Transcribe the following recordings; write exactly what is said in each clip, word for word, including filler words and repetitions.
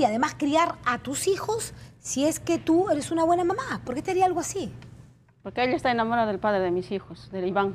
y además criar a tus hijos si es que tú eres una buena mamá? ¿Por qué te haría algo así? Porque ella está enamorada del padre de mis hijos, del Iván.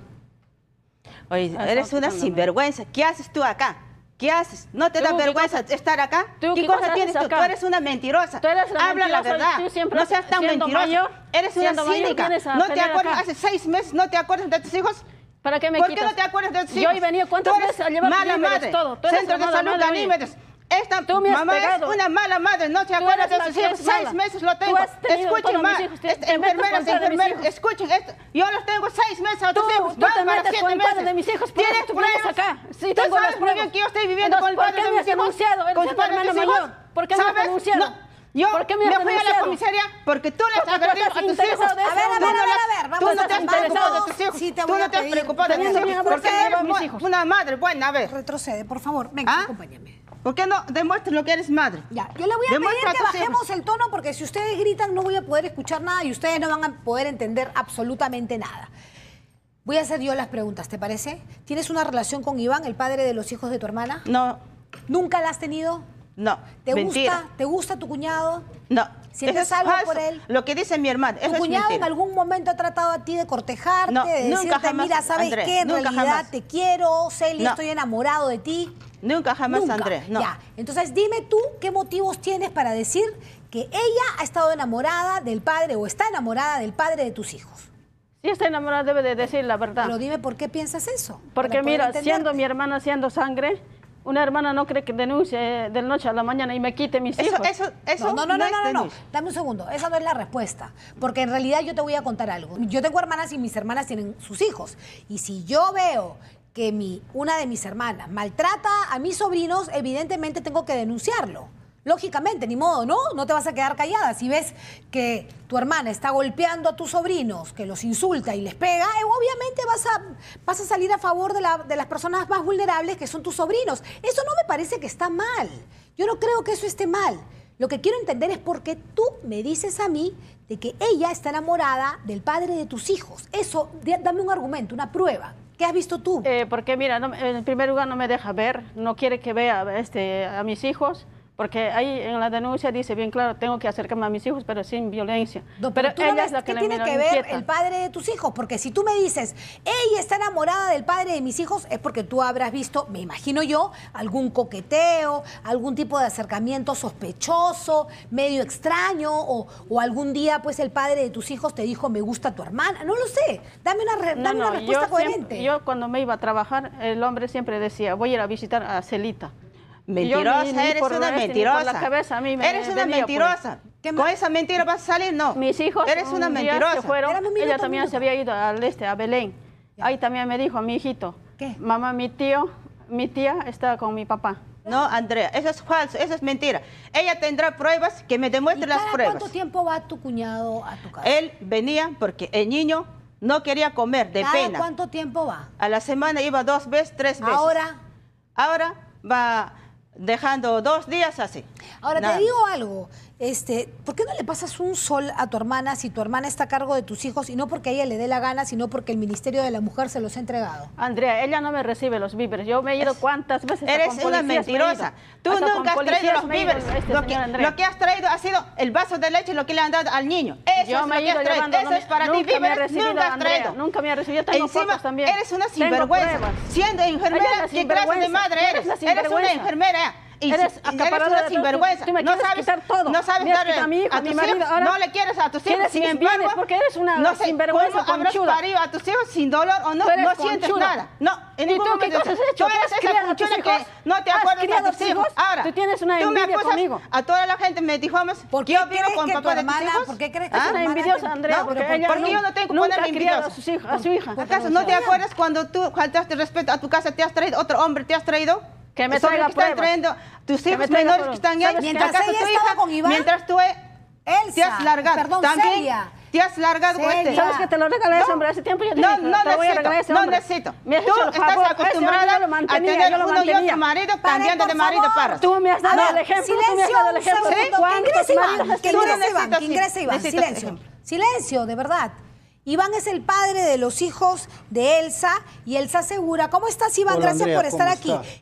Oye, eres una sinvergüenza. ¿Qué haces tú acá? ¿Qué haces? ¿No te da vergüenza estar acá? ¿Tú ¿Qué, qué cosa cosas tienes tú? acá? Tú eres una mentirosa. Tú eres la Habla la mentirosa, verdad. tú siempre No seas tan siendo mentirosa. mayor, Eres una siendo mayor, cínica. vienes a ¿No te pelear acuerdas? acá. Hace seis meses no te acuerdas de tus hijos. ¿Para qué me ¿Por quitas? qué no te acuerdas de tus Yo hijos? he venido cuántas Tú eres veces a llevar mala víveres, madre. todo. Tú eres Centro de mala Salud madre, Ganímedes. Esta Tú me has mamá pegado. es una mala madre, no te Tú acuerdas de eres la sus que hijos. es Seis mala. meses lo Tú tengo. has tenido Escuchen todos más. mis hijos. Te- Este, te metes enfermeras, con el padre de mis enfermeras, hijos. escuchen esto. Yo los tengo seis meses a tus Tú, hijos. tú Van te para metes siete con el padre meses. de mis hijos. ¿Tienes Tú vienes pruebas? acá. Sí, ¿Tú tengo las sabes muy bien pruebas. que yo estoy viviendo Entonces, con el ¿por padre qué de me mis has hijos? denunciado? Eres ¿Con el el padre de hermano mis hijos? mayor. ¿Por qué me has ¿Sabes? denunciado? No. Yo ¿Por qué me me has fui a la denunciado? comisaría porque tú les Porque tú agrediste estás a tus interesado hijos. de eso. A ver, a ver, Tú no a ver, las- a ver, vamos Tú no a te has calmar. preocupado de tus hijos. Sí, te Tú voy no a te has pedir. preocupado de tus Teniendo hijos. bien Porque acuerdo, eres mis bu- hijos. una madre buena, a ver. Retrocede, por favor. Venga, ¿Ah? acompáñame. ¿Por qué no demuestras lo que eres madre? Ya, yo le voy a Demuestra pedir que a tus bajemos hijos. el tono porque si ustedes gritan no voy a poder escuchar nada y ustedes no van a poder entender absolutamente nada. Voy a hacer yo las preguntas, ¿te parece? ¿Tienes una relación con Iván, el padre de los hijos de tu hermana? No, ¿Nunca la has tenido? no. ¿Te Mentira. gusta, ¿Te gusta tu cuñado? No. ¿Sientes Eso es algo falso. por él? Lo que dice mi hermana, ¿Tu eso es cuñado en mentira. algún momento ha tratado a ti de cortejarte, No, de nunca decirte, jamás, mira, ¿sabes Andrés, qué? En nunca realidad jamás. te quiero, Celia, No. estoy enamorado de ti. Nunca jamás, Nunca. Andrés, no. Ya, entonces dime tú qué motivos tienes para decir que ella ha estado enamorada del padre o está enamorada del padre de tus hijos. Si está enamorada debe de decir la verdad. Pero dime por qué piensas eso. Porque para poder mira, entenderte. siendo mi hermana, siendo sangre, una hermana no cree que denuncie de la noche a la mañana y me quite mis Eso, hijos. eso, eso No, no, no, no, es no, no, no. denuncia. Dame un segundo. Esa no es la respuesta. Porque en realidad yo te voy a contar algo. Yo tengo hermanas y mis hermanas tienen sus hijos. Y si yo veo que mi, una de mis hermanas maltrata a mis sobrinos, evidentemente tengo que denunciarlo. Lógicamente, ni modo, ¿no? No te vas a quedar callada. Si ves que tu hermana está golpeando a tus sobrinos, que los insulta y les pega, eh, obviamente vas a, vas a salir a favor de, la, de las personas más vulnerables, que son tus sobrinos. Eso no me parece que está mal. Yo no creo que eso esté mal. Lo que quiero entender es por qué tú me dices a mí de que ella está enamorada del padre de tus hijos. Eso, d- dame un argumento, una prueba. ¿Qué has visto tú? Eh, porque mira, no- en primer lugar no me deja ver, no quiere que vea este, a mis hijos, porque ahí en la denuncia dice bien claro, tengo que acercarme a mis hijos, pero sin violencia. No, pero tú no ella ves es la que qué le tiene mira, que me ver inquieta. el padre de tus hijos, porque si tú me dices, ella está enamorada del padre de mis hijos, es porque tú habrás visto, me imagino yo, algún coqueteo, algún tipo de acercamiento sospechoso, medio extraño, o, o algún día pues el padre de tus hijos te dijo, me gusta tu hermana, no lo sé, dame una, re- No, dame una no, respuesta yo coherente. siempre- yo cuando me iba a trabajar, el hombre siempre decía, voy a ir a visitar a Celita. Mentirosa, Y yo ni- ni eres por una este, ni mentirosa. por la cabeza a mí me eres una venía, pues. mentirosa. ¿Qué ¿Con más? esa mentira vas a salir? No. Mis hijos Eres una un día mentirosa. se fueron, Espérame un minuto, ella también un se había ido al este, a Belén. Ahí también me dijo a mi hijito, ¿Qué? mamá, mi tío, mi tía está con mi papá. No, Andrea, eso es falso, eso es mentira. Ella tendrá pruebas que me ¿Y demuestren las cada pruebas. cuánto tiempo va tu cuñado a tu casa? Él venía porque el niño no quería comer de ¿Cada pena. cuánto tiempo va? A la semana iba dos veces, tres veces. Ahora... Ahora va dejando dos días así. Ahora, Nada. te digo algo, este, ¿por qué no le pasas un sol a tu hermana si tu hermana está a cargo de tus hijos y no porque a ella le dé la gana, sino porque el Ministerio de la Mujer se los ha entregado? Andrea, ella no me recibe los víveres. Yo me he ido cuántas veces Eres con una policías me he mentirosa. ido. Tú Hasta con nunca has traído policías los me he ido, víveres. este lo, que, señor Andrea. lo que has traído ha sido el vaso de leche, lo que le han dado al niño. Eso Yo es me lo he que ido has traído. llevando, Eso no es para me- ti, nunca me ha víveres, recibido, nunca has Andrea, traído. nunca me ha recibido. Tengo Encima, fotos también. eres una Tengo sinvergüenza. pruebas. Siendo Ella enfermera, es la ¿qué clase de sinvergüenza. madre Tú eres? eres la Eres una sinvergüenza. enfermera. Y Eres si- acaparadora una de todo. sinvergüenza. Tú me no quieres sabes, quitar todo. no sabes Me has darle quitado a mi hijo, a a mi tus marido, hijos. ahora No le quieres a tus hijos. tienes Sin mis embargo, bienes porque eres una no sé sinvergüenza cómo habrás conchuda. parido a tus hijos sin dolor o no, Tú eres no sientes conchuda. nada. No, en ¿Y ningún tú qué momento. cosas has hecho? Tú eres ¿Has esa criado a tus conchuda hijos? que no te ¿Has acuerdas criado de a tus tus hijos. hijos? Ahora, Tú tienes una tú me envidia acusas conmigo. a toda la gente me difamas. ¿Por qué Yo vivo crees con que tu papá de tus hermana- hijos. por qué crees que ¿Ah? tu Es una hermana envidiosa, te- Andrea, No, porque pero ella ¿por qué nu- yo no tengo que nunca ponerme ha criado a, envidiosa? sus hijos, a su hija. ¿Acaso no te acuerdas cuando tú faltaste respeto a tu casa, te has traído otro hombre, te has traído? Que me Sobre traiga que están pruebas. trayendo tus Que hijos me traiga menores pruebas. que están ahí. ¿Sabes qué? Mientras ¿Acaso ella tu estaba hija, con Iván, mientras tú eh, Elsa, te has largado, perdón, también Celia. te has largado con Celia. este. ¿Sabes que te lo regalé ese No. hombre hace tiempo? Yo te No, dije, no te voy a necesito, regalar ese no hombre. necesito. Me has Tú hecho el estás favor, ese hombre acostumbrada yo lo a mantenía, tener yo lo uno y mantenía. otro marido, Paren, cambiando por de marido favor. para. Tú me has dado A el ver, ejemplo, tú me has silencio, dado el un ejemplo. segundo, que ¿Cuántos ingrese Iván, maridos que has ingrese tenido? Iván, que Necesito, ingrese Iván, necesito silencio, ejemplo. silencio, de verdad. Iván es el padre de los hijos de Elsa y Elsa asegura, ¿cómo estás Iván? Hola, Gracias Andrea, por estar ¿cómo aquí. estás?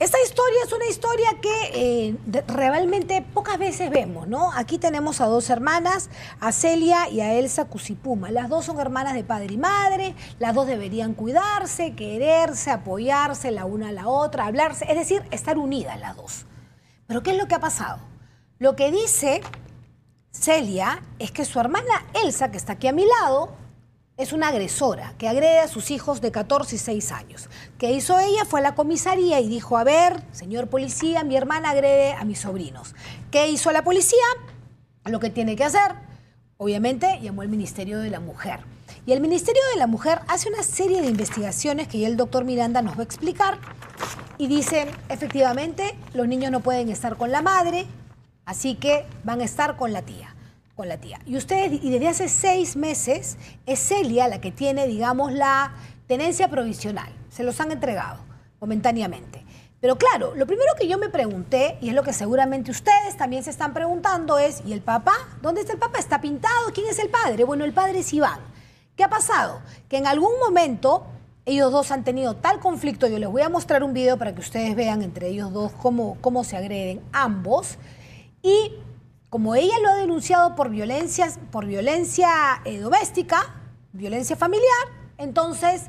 Esta historia es una historia que eh, de, realmente pocas veces vemos, ¿no? Aquí tenemos a dos hermanas, a Celia y a Elsa Cusipuma. Las dos son hermanas de padre y madre, las dos deberían cuidarse, quererse, apoyarse la una a la otra, hablarse, es decir, estar unidas las dos. Pero ¿qué es lo que ha pasado? Lo que dice Celia es que su hermana Elsa, que está aquí a mi lado, es una agresora que agrede a sus hijos de catorce y seis años. ¿Qué hizo ella? Fue a la comisaría y dijo, a ver, señor policía, mi hermana agrede a mis sobrinos. ¿Qué hizo la policía? Lo que tiene que hacer, obviamente, llamó al Ministerio de la Mujer. Y el Ministerio de la Mujer hace una serie de investigaciones que ya el doctor Miranda nos va a explicar y dicen, efectivamente, los niños no pueden estar con la madre, así que van a estar con la tía. Con la tía. Y ustedes, y desde hace seis meses, es Celia la que tiene, digamos, la tenencia provisional. Se los han entregado momentáneamente. Pero claro, lo primero que yo me pregunté, y es lo que seguramente ustedes también se están preguntando, es, ¿y el papá? ¿Dónde está el papá? ¿Está pintado? ¿Quién es el padre? Bueno, el padre es Iván. ¿Qué ha pasado? Que en algún momento ellos dos han tenido tal conflicto, yo les voy a mostrar un video para que ustedes vean entre ellos dos cómo, cómo se agreden ambos, y como ella lo ha denunciado por violencia, por violencia eh, doméstica, violencia familiar, entonces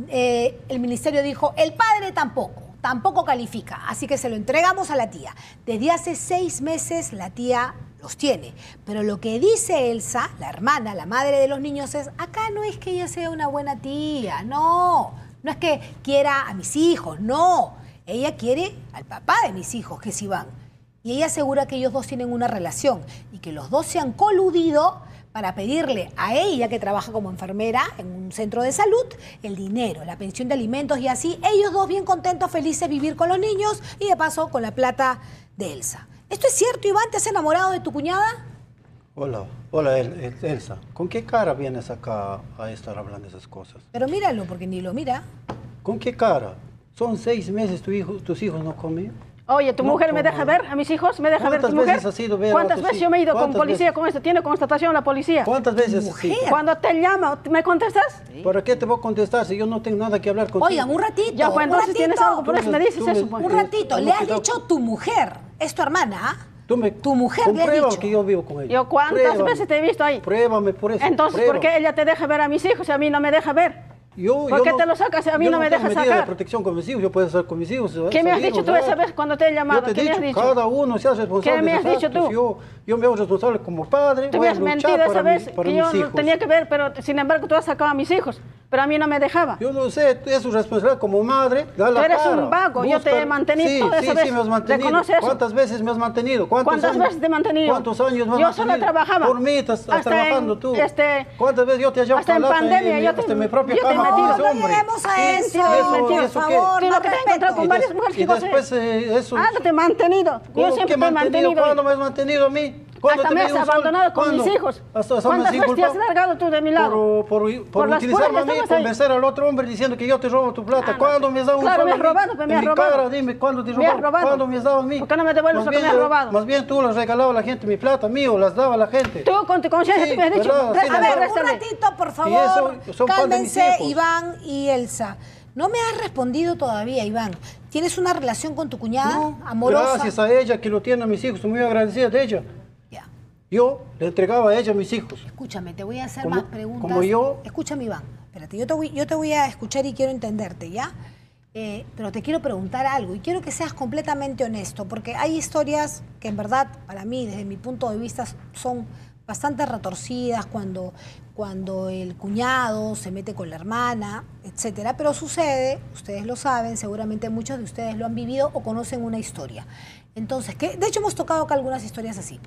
eh, el ministerio dijo, el padre tampoco, tampoco califica, así que se lo entregamos a la tía. Desde hace seis meses la tía los tiene, pero lo que dice Elsa, la hermana, la madre de los niños, es, acá no es que ella sea una buena tía, no, no es que quiera a mis hijos, no, ella quiere al papá de mis hijos, que es Iván. Y ella asegura que ellos dos tienen una relación y que los dos se han coludido para pedirle a ella, que trabaja como enfermera en un centro de salud, el dinero, la pensión de alimentos y así, ellos dos bien contentos, felices, vivir con los niños y de paso con la plata de Elsa. ¿Esto es cierto, Iván? ¿Te has enamorado de tu cuñada? Hola, hola El, El, Elsa. ¿Con qué cara vienes acá a estar hablando de esas cosas? Pero míralo, porque ni lo mira. ¿Con qué cara? Son seis meses tu hijo, tus hijos no comen. Oye, ¿tu no, mujer me ¿cómo? deja ver a mis hijos? ¿Me deja ver tu ¿Cuántas mujer? veces has ido a ver a ¿Cuántas otros veces yo me he ido con ¿Cuántas policía veces? con esto? ¿Tiene constatación la policía? ¿Cuántas veces Mujer. así? Cuando te llama, ¿me contestas? ¿Para qué te voy a contestar si yo no tengo nada que hablar contigo? Oigan, un ratito, Ya, pues un entonces ratito. tienes algo, por eso me dices Tú me- eso. Pues. Un ratito, Tú le has me- dicho tu mujer, es tu hermana, ¿ah? Tú me, Tu mujer le has comprueba dicho. que yo vivo con ella. Yo, ¿cuántas Pruébame. veces te he visto ahí? Pruébame por eso. Entonces, ¿por pruébame. qué ella te deja ver a mis hijos y a mí no me deja ver? Yo, ¿Por yo qué no- te lo sacas y a mí yo no me tengo dejas medida sacar? de protección con mis hijos, yo puedo estar con mis hijos. ¿Qué me has salir dicho un tú esa rato. vez cuando te he llamado? Yo te he ¿Qué me has dicho, dicho? cada uno se hace responsable ¿Qué me de has sus dicho actos. tú? Yo, yo me hago responsable como padre. Tú voy me a has luchar mentido para esa mi- vez para que yo mis no hijos. tenía que ver, pero sin embargo tú has sacado a mis hijos, pero a mí no me dejaba. Yo lo sé, es su responsabilidad como madre. Da la Tú eres cara. un vago, yo te he mantenido sí, toda sí, esa vez. Sí, me has mantenido. ¿Reconoce eso? ¿Cuántas veces me has mantenido? ¿Cuántos ¿Cuántas años? veces te he mantenido? ¿Cuántos años me has Yo mantenido? solo trabajaba. Por mí estás, estás Hasta trabajando en, tú. este, ¿Cuántas veces yo te he llevado hasta en lata pandemia, en, yo te- hasta en mi propia yo te he cama con metido. ese No hombre? lleguemos a Sí, eso, ¿y eso, por ¿y eso favor. qué? No, Sino que te he encontrado con Y varias des- mujeres y que José. después eh, eso... Ah, no te he mantenido. Yo ¿Cómo siempre que te he mantenido. ¿Cuándo me has mantenido a mí? ¿Cuándo Hasta te me pedí has un sol? abandonado con ¿Cuándo? mis hijos. Hasta, hasta ¿Cuántas me has veces te has inculpado largado tú de mi lado? Por, por, por, Por las utilizarme puras a mí, estabas ahí. convencer al otro hombre diciendo que yo te robo tu plata. Ah, no. ¿Cuándo me has dado un Claro, sol me a has mí? robado, pues me En has mi robado. cara, dime, ¿cuándo te Me has robado? robado. ¿Cuándo me has dado a mí? ¿Por qué no me devuelves Más lo que bien me has yo- robado? Más bien tú le has regalado a la gente mi plata, mío, las daba a la gente. Tú con tu conciencia Sí, tú me has dicho, ¿verdad? Sí, réstale, A ver, un réstale. ratito, por Y favor. eso son parte de mis Cálmense, hijos. Iván y Elsa. No me has respondido todavía, Iván. ¿Tienes una relación con tu cuñada? No, Amorosa. gracias a ella que lo tiene a mis hijos, estoy muy agradecida de ella. Ya. Yo le entregaba a ella a mis hijos. Escúchame, te voy a hacer Como- más preguntas. como yo- Escúchame, Iván. Espérate, yo te voy, yo te voy a escuchar y quiero entenderte, ¿ya? Eh, pero te quiero preguntar algo y quiero que seas completamente honesto, porque hay historias que en verdad, para mí, desde mi punto de vista, son bastante retorcidas cuando, cuando el cuñado se mete con la hermana, etcétera. Pero sucede, ustedes lo saben, seguramente muchos de ustedes lo han vivido o conocen una historia. Entonces, que, de hecho hemos tocado acá algunas historias así.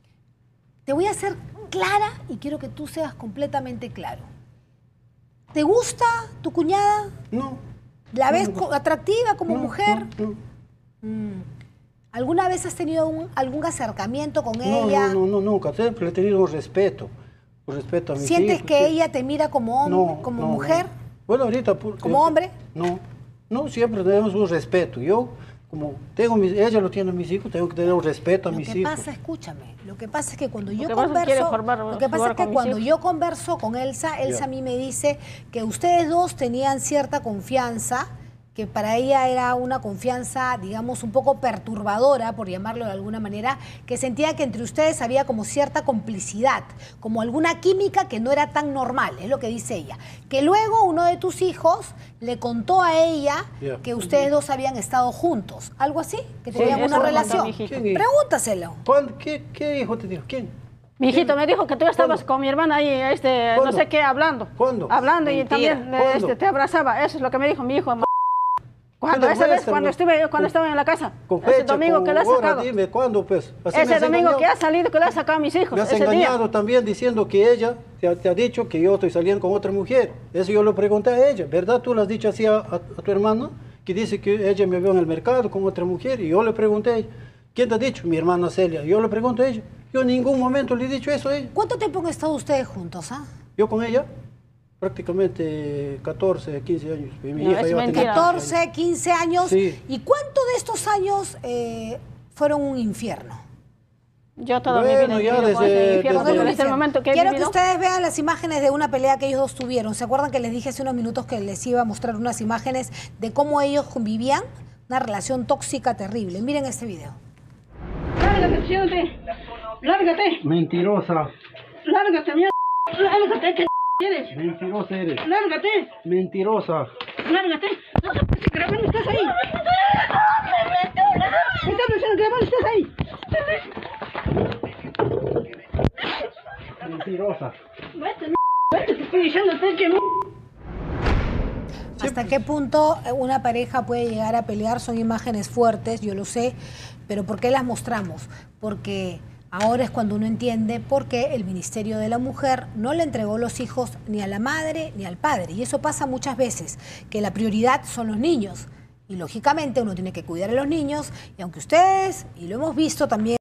Te voy a hacer clara y quiero que tú seas completamente claro. ¿Te gusta tu cuñada? No. ¿La no ves me gusta. co- atractiva como No, mujer? No, no. Mm. ¿Alguna vez has tenido un- algún acercamiento con No, ella? no, no, no, nunca. Siempre he tenido un respeto. Un respeto a mis ¿Sientes hijos, que sí. ella te mira como hombre, No, como no, mujer? no. Bueno, ahorita... por- ¿Como hombre? No, no, siempre tenemos un respeto. Yo, como tengo mis, ella lo tiene a mis hijos, tengo que tener un respeto a Lo mis que hijos. pasa, escúchame, lo que pasa es que cuando yo que pasa es que quiere converso, formar- lo que pasa jugar es que con mis cuando hijos. yo converso con Elsa, Elsa Ya. a mí me dice que ustedes dos tenían cierta confianza que para ella era una confianza, digamos, un poco perturbadora, por llamarlo de alguna manera, que sentía que entre ustedes había como cierta complicidad, como alguna química que no era tan normal, es lo que dice ella. Que luego uno de tus hijos le contó a ella Yeah. que ustedes dos habían estado juntos, algo así, que Sí, tenían eso una me contó relación. mi hijito. ¿Quién? Pregúntaselo. ¿Cuándo? ¿Qué, ¿Qué hijo te dijo? ¿Quién? Mi hijito me dijo que tú estabas ¿Cuándo? con mi hermana ahí, este, no ¿Cuándo? sé qué, hablando. ¿Cuándo? Hablando y Mentira. también eh, ¿Cuándo? este, te abrazaba. Eso es lo que me dijo mi hijo. Cuando Pero esa vez, muéstrame. cuando estuve yo, cuando Con- estaba en la casa, Con ese fecha, domingo con que le ha hora, sacado. dime, ¿cuándo pues? Así me Ese has domingo engañado. que ha salido, que le ha sacado a mis hijos. Me has ese día. engañado también diciendo que ella te ha, te ha dicho que yo estoy saliendo con otra mujer. Eso yo le pregunté a ella, ¿verdad? Tú le has dicho así a, a- a tu hermano, que dice que ella me vio en el mercado con otra mujer. Y yo le pregunté a ella, ¿quién te ha dicho? Mi hermana Celia. Yo le pregunto a ella. Yo en ningún momento le he dicho eso a ella. ¿Cuánto tiempo han estado ustedes juntos, ah? Yo con ella, prácticamente catorce, quince años. Y mi No, hija es ya tenía mentira. catorce, quince años. Sí. ¿Y cuánto de estos años eh, fueron un infierno? Yo toda Bueno, mi vida ya he vivido con desde- ese infierno, desde- pero Un desde el infierno. momento que he Quiero vivido, que ustedes vean las imágenes de una pelea que ellos dos tuvieron. ¿Se acuerdan que les dije hace unos minutos que les iba a mostrar unas imágenes de cómo ellos convivían? Una relación tóxica terrible. Miren este video. Lárgate, siéntate. Lárgate. Mentirosa, Lárgate, mierda. Lárgate, ¿qué quieres? mentirosa eres, Lárgate. mentirosa. Lárgate. No te puedes grabar, estás ahí. ¿Qué estás haciendo grabando? Estás ahí. Mentirosa. Vete, m***, vete, te estoy diciendo que m***. ¿Hasta qué punto una pareja puede llegar a pelear? Son imágenes fuertes, yo lo sé, pero ¿por qué las mostramos? Porque ahora es cuando uno entiende por qué el Ministerio de la Mujer no le entregó los hijos ni a la madre ni al padre. Y eso pasa muchas veces, que la prioridad son los niños. Y lógicamente uno tiene que cuidar a los niños, y aunque ustedes, y lo hemos visto también,